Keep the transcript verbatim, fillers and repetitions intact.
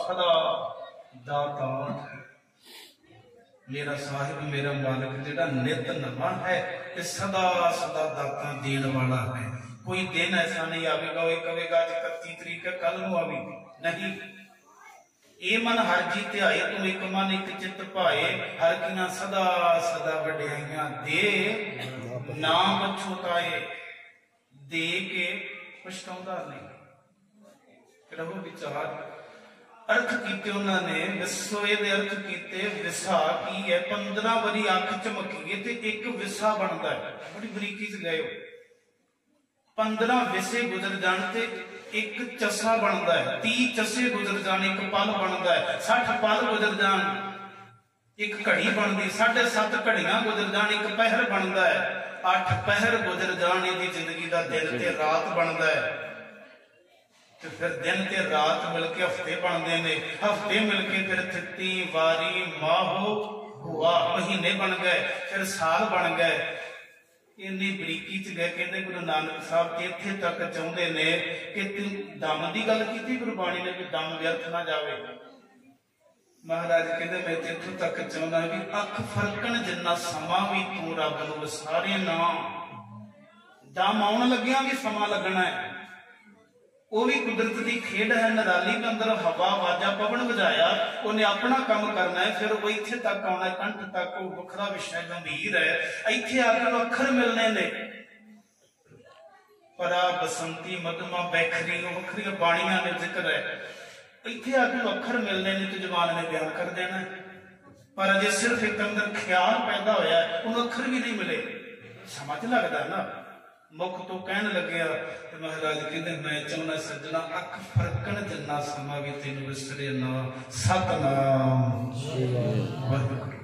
सदा दाता मेरा साहिब मेरा मालिक जिहड़ा नित नवा है ते सदा सदा दाता देण वाला है। कोई दिन ऐसा नहीं आवेगा वो कहेगा अज इकत्ती तरीक है कल नूं आवी नहीं। ए मन हर जी ध्याए तू एक मन एक चित भाए हर किना सदा सदा वड्याइयां दे नाम अछूताए दे के पछताउंदा नहीं। रहो विचार अर्थ कीते उन्होंने विसोए दे अर्थ कीते विसा की है पंद्रह वारी अख झमकीए ते एक विसा बनता है। बड़ी बरीकी च गए हो पंद्रह विसे गुजर जान ते एक चसा बनता है। तीह चसे गुजर जान एक पल बनता है। सठ पल गुजर जान एक घड़ी बनती। साढ़े सत्त घड़ियां गुजर जान एक पहर बनता है। अठ पहर गुजर जान इहदी जिंदगी का दिन ते रात बनता है। तो फिर दिन ते रात मिलके हफ्ते बनते हैं। हफ्ते मिलके फिर तिथि वारी माहो हुआ महीने बन गए फिर साल बन गए। इन्नी बरीकी च गए। कहते गुरु नानक साहब इत्थे तक चाहते ने कि तू दम की गल की गुरबाणी ने कि दम व्यर्थ ना जाए। महाराज कहते मैं तो इत्थों तक चाहता भी अख फरकन जिन्ना समा भी तू रब नूं विसारे ना। दम आउण लग्गिया भी समा लगना है। वो भी कुदरत की खेड है। नराली के अंदर हवा वाजा पवन बजाया उन्हें अपना काम करना है। फिर वो इत्थे तक आना कंठ तक वो वखरा विषय गंभीर है। इत्थे आकर अखर मिलने ने परा बसंती मधुमा बैखरी वखरी बाणियां ने जिक्र है। इत्थे आकर अखर मिलने ने तो जवान ने बयान कर देना पर अजे सिर्फ एक अंदर ख्याल पैदा होया उन्हें अखर भी नहीं मिले। समझ लगता ना मुख तो कहन लगे तो महाराज कहते मैं चाहना सज्जना अख फरकन जिन्ना समा भी तेन विसरे ना। सतनाम वाहिगुरू।